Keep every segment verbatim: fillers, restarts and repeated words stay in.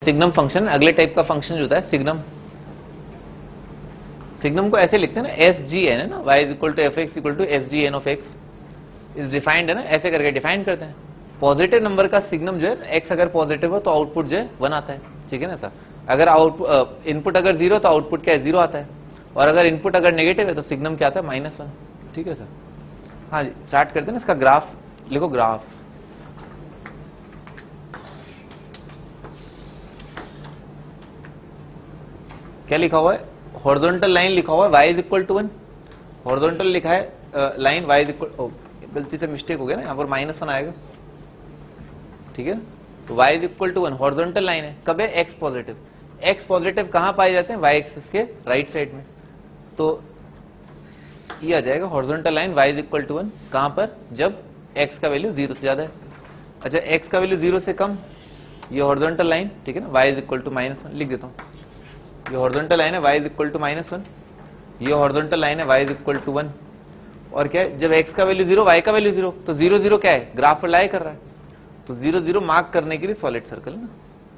Signum function, अगले type का function जो होता है सिग्नम, सिग्नम को ऐसे लिखते हैं ना, एस जी एन है ना, Y is equal to F X equal to S G N of X is defined है ना, ऐसे करके डिफाइन करते हैं। पॉजिटिव नंबर का सिग्नम जो है, एक्स अगर पॉजिटिव हो तो आउटपुट जो है वन आता है, ठीक है ना सर। अगर आउट इनपुट अगर जीरो तो आउटपुट क्या है, जीरो आता है, और अगर इनपुट अगर नेगेटिव है तो सिग्नम क्या आता है, माइनस वन, ठीक है सर। हाँ जी, स्टार्ट करते हैं ना, इसका ग्राफ लिखो, ग्राफ क्या लिखा हुआ है, हॉरिजॉन्टल लाइन लिखा हुआ है, y is equal to one, horizontal लिखा है लाइन y इज इक्वल, गलती से मिस्टेक हो गया ना, यहाँ पर माइनस वन आएगा, ठीक है। तो y is equal to one horizontal line है, कब है, x पॉजिटिव, x पॉजिटिव कहाँ पाए जाते हैं, y एक्सिस के राइट साइड में, तो ये आ जाएगा horizontal line y is equal to one, कहाँ पर, जब x का वैल्यू जीरो से ज्यादा है। अच्छा, x का वैल्यू जीरो से कम, ये हॉरिजॉन्टल लाइन, ठीक है ना, y is equal to minus one लिख देता हूँ, ये हॉरिजॉन्टल लाइन है y is equal to minus one, ये हॉरिजॉन्टल लाइन है y is equal to one, और क्या है, जब x का वैल्यू जीरो, y का वैल्यू जीरो, तो जीरो जीरो क्या है, ग्राफ पर लाई कर रहा है, तो जीरो जीरो मार्क करने के लिए सॉलिड सर्कल ना।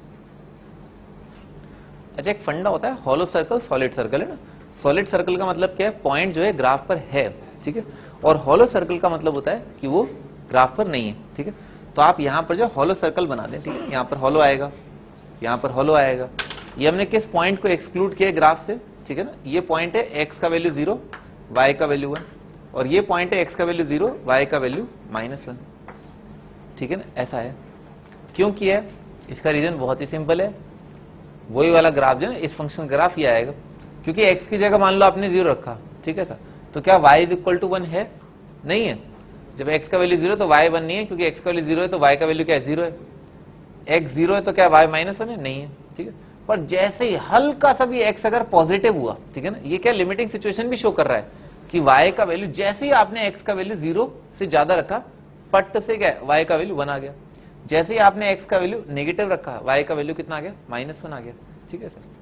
अच्छा, एक फंडा होता है हॉलो सर्कल सॉलिड सर्कल है ना, सॉलिड सर्कल का मतलब क्या है, पॉइंट जो है ग्राफ पर है, ठीक है, और हॉलो सर्कल का मतलब होता है कि वो ग्राफ पर नहीं है, ठीक है। तो आप यहाँ पर जो हॉलो सर्कल बना दें, ठीक है, यहाँ पर हॉलो आएगा, यहाँ पर हॉलो आएगा, ये हमने किस पॉइंट को एक्सक्लूड किया ग्राफ से, ठीक है ना, ये पॉइंट है x का वैल्यू जीरो, y का वैल्यू वन, और ये पॉइंट है x का वैल्यू जीरो, y का वैल्यू माइनस वन, ठीक है ना, ऐसा है। क्यों किया है, इसका रीजन बहुत ही सिंपल है, वही वाला ग्राफ जो है इस फंक्शन ग्राफ ये आएगा, क्योंकि x की जगह मान लो आपने जीरो रखा, ठीक है सर, तो क्या y is equal to one है, नहीं है, जब x का वैल्यू जीरो तो y वन नहीं है, क्योंकि x का वैल्यू जीरो है तो y का वैल्यू क्या है, जीरो है, x जीरो है तो क्या y माइनस वन है, नहीं है, ठीक है। पर जैसे ही हल्का सा भी x अगर पॉजिटिव हुआ, ठीक है ना, ये क्या लिमिटिंग सिचुएशन भी शो कर रहा है कि y का वैल्यू, जैसे ही आपने x का वैल्यू जीरो से ज्यादा रखा, पट से क्या y का वैल्यू वन आ गया, जैसे ही आपने x का वैल्यू नेगेटिव रखा, y का वैल्यू कितना आ गया, माइनस वन आ गया, ठीक है सर।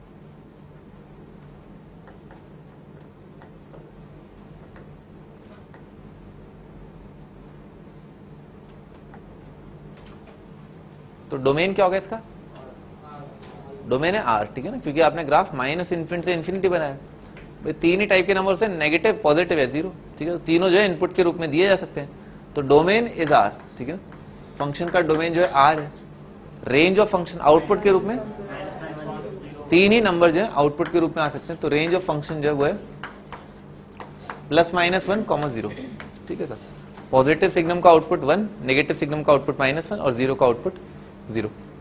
तो डोमेन क्या होगा इसका, डोमेन है आर, ठीक है ना, क्योंकि आपने ग्राफ माइनस इन्फिनिटी से इन्फिनिटी बनाया, भाई तीन ही टाइप के नंबर से, नेगेटिव पॉजिटिव है जीरो, ठीक है, तो तीनों जो है इनपुट के रूप में दिए जा सकते हैं, तो डोमेन इज आर, ठीक है ना, फंक्शन का डोमेन जो है आर है, रेंज ऑफ फंक्शन आउटपुट के रूप में तीन ही नंबर जो है आउटपुट के रूप में आ सकते हैं, तो रेंज ऑफ फंक्शन जो है वो है plus minus one comma zero, ठीक है सर। पॉजिटिव सिग्नम का आउटपुट वन, नेगेटिव सिग्नम का आउटपुट माइनस वन, और जीरो का आउटपुट जीरो।